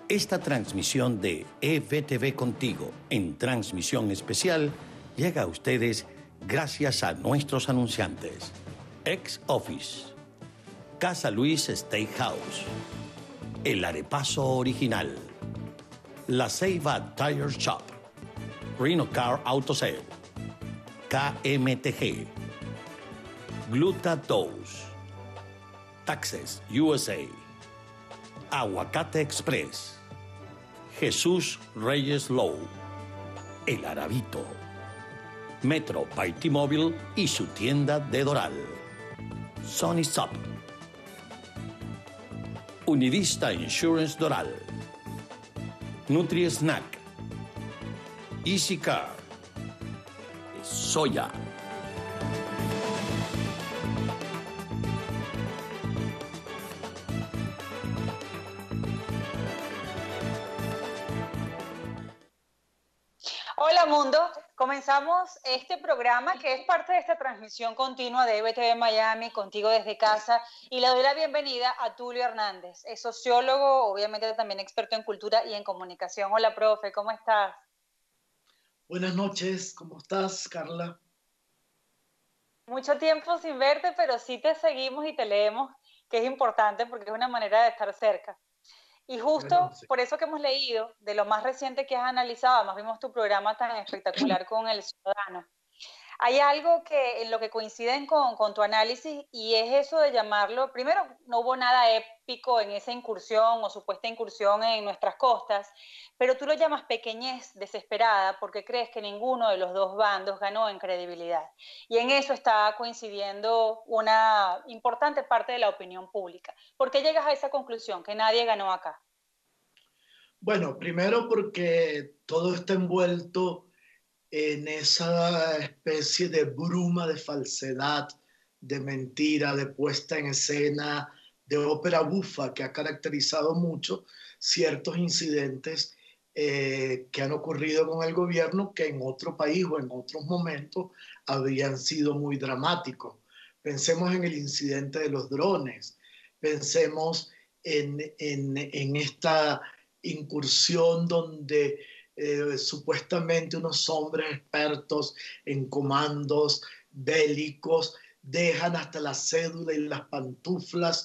Esta transmisión de EBTV Contigo en transmisión especial llega a ustedes gracias a nuestros anunciantes. Ex Office, Casa Luis Steakhouse, El Arepaso Original, La Ceiba Tire Shop, Reno Car Auto Sale, KMTG, Gluta Dose, Taxes USA, Aguacate Express, Jesús Reyes Low, El Arabito, Metro by T-Mobile y su tienda de Doral, Sony Shop, Univista Insurance Doral, Nutri Snack, Easy Car, Soya. Hola mundo, comenzamos este programa que es parte de esta transmisión continua de EBTV Miami, contigo desde casa, y le doy la bienvenida a Tulio Hernández, es sociólogo, obviamente también experto en cultura y en comunicación. Hola profe, ¿cómo estás? Buenas noches, ¿cómo estás, Carla? Mucho tiempo sin verte, pero sí te seguimos y te leemos, que es importante porque es una manera de estar cerca. Y justo Bueno, sí. por eso que hemos leído, de lo más reciente que has analizado, además vimos tu programa tan espectacular con El Ciudadano, hay algo que en lo que coinciden con tu análisis y es eso de llamarlo, primero, no hubo nada épico en esa incursión o supuesta incursión en nuestras costas, pero tú lo llamas pequeñez desesperada porque crees que ninguno de los dos bandos ganó en credibilidad. Y en eso está coincidiendo una importante parte de la opinión pública. ¿Por qué llegas a esa conclusión, que nadie ganó acá? Bueno, primero porque todo está envuelto en esa especie de bruma de falsedad, de mentira, de puesta en escena, de ópera bufa que ha caracterizado mucho ciertos incidentes que han ocurrido con el gobierno que en otro país o en otros momentos habrían sido muy dramáticos. Pensemos en el incidente de los drones, pensemos en esta incursión donde supuestamente unos hombres expertos en comandos bélicos dejan hasta la cédula y las pantuflas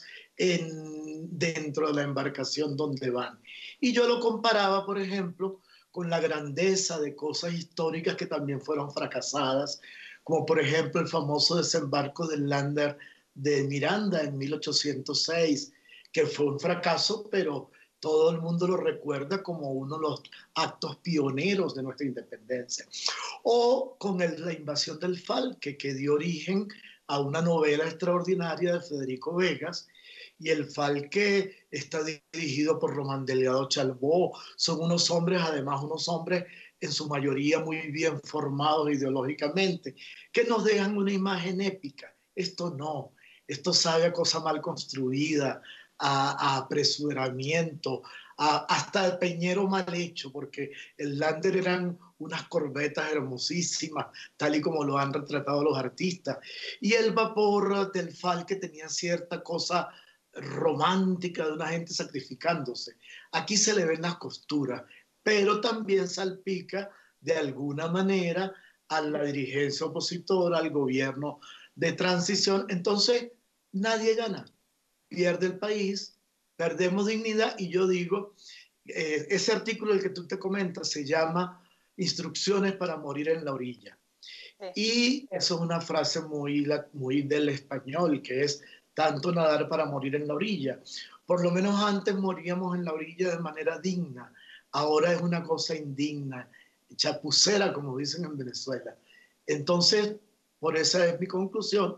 dentro de la embarcación donde van. Y yo lo comparaba, por ejemplo, con la grandeza de cosas históricas que también fueron fracasadas, como por ejemplo el famoso desembarco del Lander de Miranda en 1806, que fue un fracaso, pero todo el mundo lo recuerda como uno de los actos pioneros de nuestra independencia. O con la invasión del Falque, que dio origen a una novela extraordinaria de Federico Vegas, y el Falque está dirigido por Román Delgado Chalbó. Son unos hombres, además unos hombres en su mayoría muy bien formados ideológicamente, que nos dejan una imagen épica. Esto no, esto sabe a cosa mal construida, a apresuramiento, hasta el peñero mal hecho, porque el Lander eran unas corbetas hermosísimas, tal y como lo han retratado los artistas, y el vapor del Falque tenía cierta cosa romántica de una gente sacrificándose. Aquí se le ven las costuras, pero también salpica de alguna manera a la dirigencia opositora, al gobierno de transición. Entonces, nadie gana. Pierde el país, perdemos dignidad, y yo digo, ese artículo del que tú te comentas se llama Instrucciones para morir en la orilla. Sí. Y eso es una frase muy del español, que es tanto nadar para morir en la orilla. Por lo menos antes moríamos en la orilla de manera digna, ahora es una cosa indigna, chapucera, como dicen en Venezuela. Entonces, por esa es mi conclusión.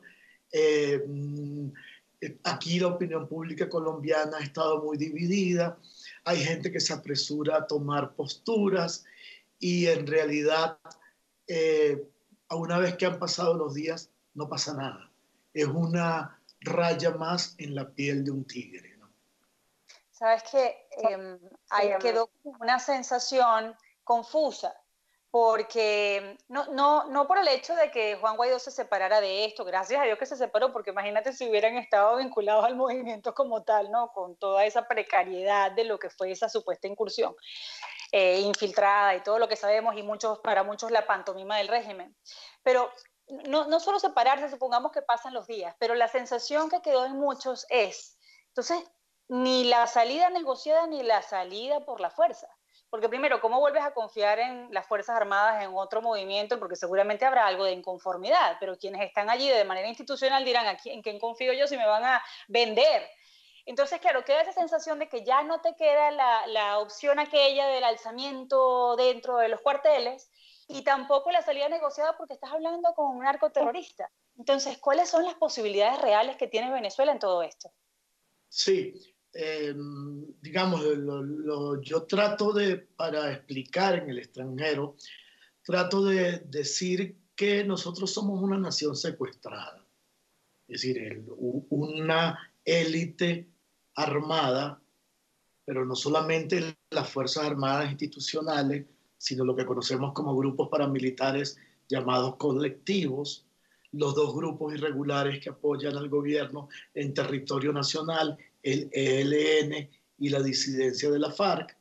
Aquí la opinión pública colombiana ha estado muy dividida, hay gente que se apresura a tomar posturas y en realidad a una vez que han pasado los días no pasa nada. Es una raya más en la piel de un tigre, ¿no? Sabes que ahí quedó una sensación confusa, porque no por el hecho de que Juan Guaidó se separara de esto, gracias a Dios que se separó, porque imagínate si hubieran estado vinculados al movimiento como tal, ¿no? Con toda esa precariedad de lo que fue esa supuesta incursión infiltrada y todo lo que sabemos, y para muchos la pantomima del régimen. Pero no solo separarse, supongamos que pasan los días, pero la sensación que quedó en muchos es, entonces, ni la salida negociada ni la salida por la fuerza. Porque primero, ¿cómo vuelves a confiar en las Fuerzas Armadas en otro movimiento? Porque seguramente habrá algo de inconformidad, pero quienes están allí de manera institucional dirán, ¿en quién confío yo si me van a vender? Entonces, claro, queda esa sensación de que ya no te queda la opción aquella del alzamiento dentro de los cuarteles y tampoco la salida negociada porque estás hablando con un narcoterrorista. Entonces, ¿cuáles son las posibilidades reales que tiene Venezuela en todo esto? Sí, digamos, yo trato para explicar en el extranjero, trato de decir que nosotros somos una nación secuestrada, es decir, una élite armada, pero no solamente las Fuerzas Armadas institucionales, sino lo que conocemos como grupos paramilitares llamados colectivos, los dos grupos irregulares que apoyan al gobierno en territorio nacional, el ELN y la disidencia de la FARC,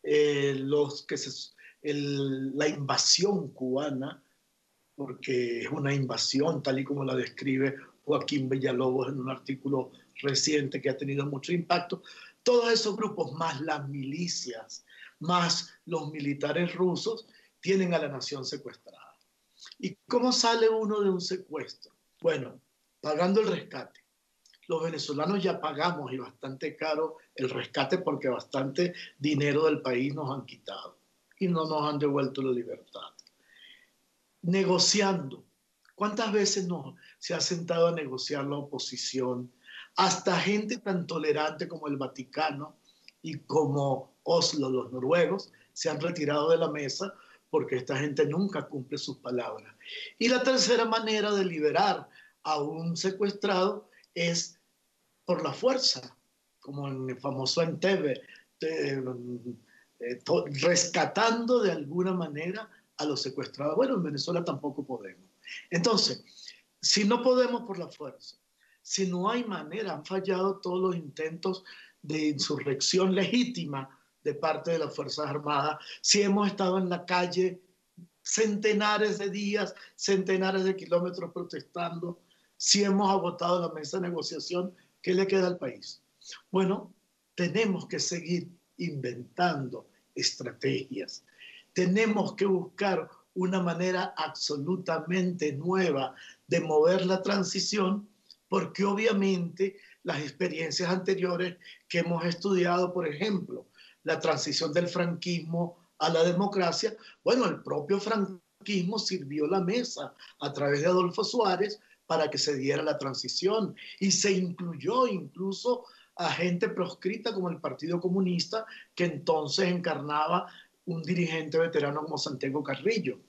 la invasión cubana, porque es una invasión tal y como la describe Joaquín Villalobos en un artículo reciente que ha tenido mucho impacto. Todos esos grupos, más las milicias, más los militares rusos, tienen a la nación secuestrada. ¿Y cómo sale uno de un secuestro? Bueno, pagando el rescate. Los venezolanos ya pagamos y bastante caro el rescate porque bastante dinero del país nos han quitado y no nos han devuelto la libertad. Negociando. ¿Cuántas veces se ha sentado a negociar la oposición? Hasta gente tan tolerante como el Vaticano y como Oslo, los noruegos, se han retirado de la mesa porque esta gente nunca cumple sus palabras. Y la tercera manera de liberar a un secuestrado es por la fuerza, como en el famoso Entebbe, rescatando de alguna manera a los secuestrados. Bueno, en Venezuela tampoco podemos. Entonces, si no podemos por la fuerza, si no hay manera, han fallado todos los intentos de insurrección legítima de parte de las Fuerzas Armadas, si hemos estado en la calle centenares de días, centenares de kilómetros protestando, si hemos agotado la mesa de negociación, ¿qué le queda al país? Bueno, tenemos que seguir inventando estrategias. Tenemos que buscar una manera absolutamente nueva de mover la transición, porque obviamente las experiencias anteriores que hemos estudiado, por ejemplo, la transición del franquismo a la democracia, bueno, el propio franquismo sirvió la mesa a través de Adolfo Suárez para que se diera la transición y se incluyó incluso a gente proscrita como el Partido Comunista, que entonces encarnaba un dirigente veterano como Santiago Carrillo.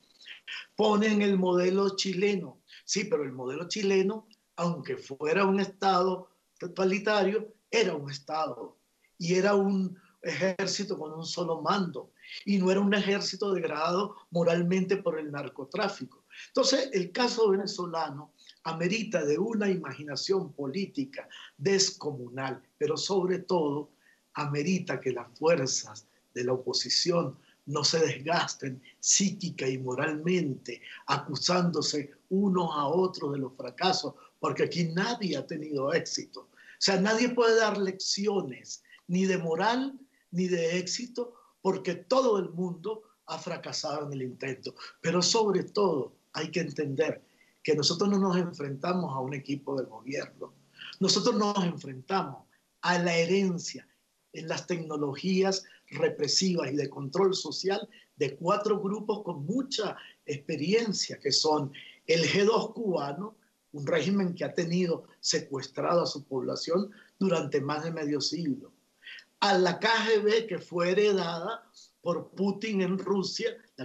Ponen el modelo chileno. Sí, pero el modelo chileno, aunque fuera un Estado totalitario, era un Estado y era un ejército con un solo mando y no era un ejército degradado moralmente por el narcotráfico. Entonces, el caso venezolano amerita de una imaginación política descomunal, pero sobre todo amerita que las fuerzas de la oposición no se desgasten psíquica y moralmente, acusándose unos a otros de los fracasos, porque aquí nadie ha tenido éxito. O sea, nadie puede dar lecciones ni de moral ni de éxito, porque todo el mundo ha fracasado en el intento. Pero sobre todo hay que entender que nosotros no nos enfrentamos a un equipo del gobierno. Nosotros nos enfrentamos a la herencia en las tecnologías represivas y de control social de 4 grupos con mucha experiencia, que son el G2 cubano, un régimen que ha tenido secuestrado a su población durante más de medio siglo, a la KGB, que fue heredada por Putin en Rusia, la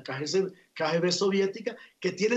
KGB soviética, que tiene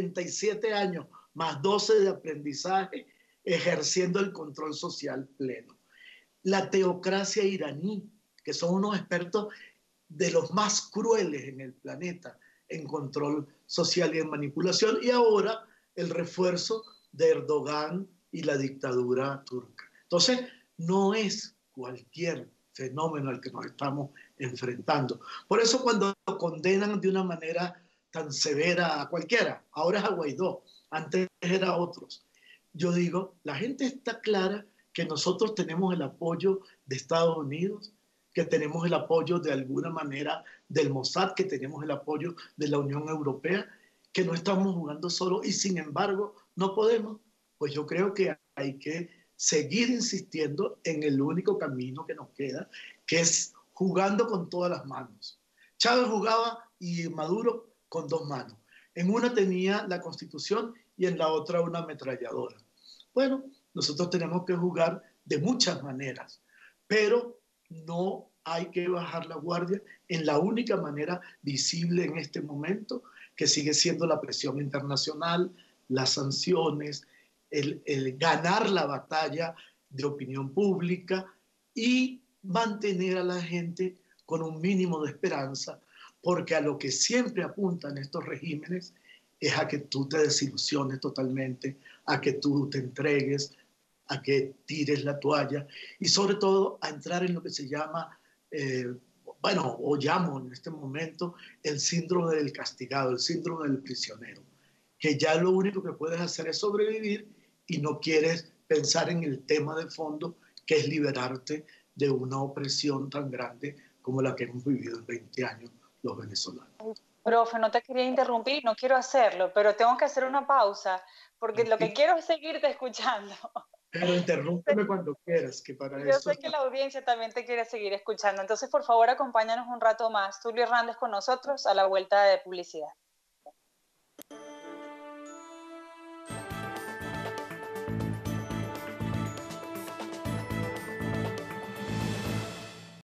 77 años más 12 de aprendizaje, ejerciendo el control social pleno. La teocracia iraní, que son unos expertos de los más crueles en el planeta, en control social y en manipulación, y ahora el refuerzo de Erdogan y la dictadura turca. Entonces, no es cualquier fenómeno al que nos estamos enfrentando. Por eso cuando lo condenan de una manera tan severa a cualquiera, ahora es a Guaidó, antes era otros, yo digo, la gente está clara que nosotros tenemos el apoyo de Estados Unidos, que tenemos el apoyo de alguna manera del Mossad, que tenemos el apoyo de la Unión Europea, que no estamos jugando solo y sin embargo no podemos. Pues yo creo que hay que seguir insistiendo en el único camino que nos queda, que es jugando con todas las manos. Chávez jugaba y Maduro con dos manos. En una tenía la Constitución y en la otra una ametralladora. Bueno, nosotros tenemos que jugar de muchas maneras, pero no hay que bajar la guardia en la única manera visible en este momento, que sigue siendo la presión internacional, las sanciones, el ganar la batalla de opinión pública y mantener a la gente con un mínimo de esperanza, porque a lo que siempre apuntan estos regímenes es a que tú te desilusiones totalmente, a que tú te entregues, a que tires la toalla y sobre todo a entrar en lo que se llama, bueno, o llamo en este momento el síndrome del castigado, el síndrome del prisionero, que ya lo único que puedes hacer es sobrevivir y no quieres pensar en el tema de fondo, que es liberarte de una opresión tan grande como la que hemos vivido en 20 años los venezolanos. Profe, no te quería interrumpir, no quiero hacerlo, pero tengo que hacer una pausa porque lo que quiero es seguirte escuchando. Pero interrúmpeme cuando quieras, que para Yo eso sé que está. la audiencia también te quiere seguir escuchando, entonces por favor acompáñanos un rato más. Tulio Hernández con nosotros a la vuelta de publicidad.